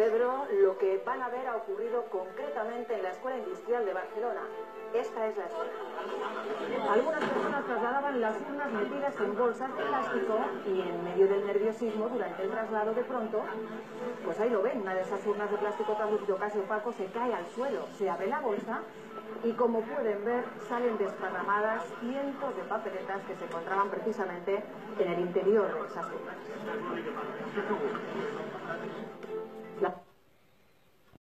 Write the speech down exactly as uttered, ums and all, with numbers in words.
Pedro, lo que van a ver ha ocurrido concretamente en la Escuela Industrial de Barcelona. Esta es la escuela. Algunas personas trasladaban las urnas metidas en bolsas de plástico y en medio del nerviosismo durante el traslado de pronto, pues ahí lo ven, una de esas urnas de plástico translúcido casi opaco se cae al suelo, se abre la bolsa y como pueden ver salen desparramadas cientos de papeletas que se encontraban precisamente en el interior de esas urnas.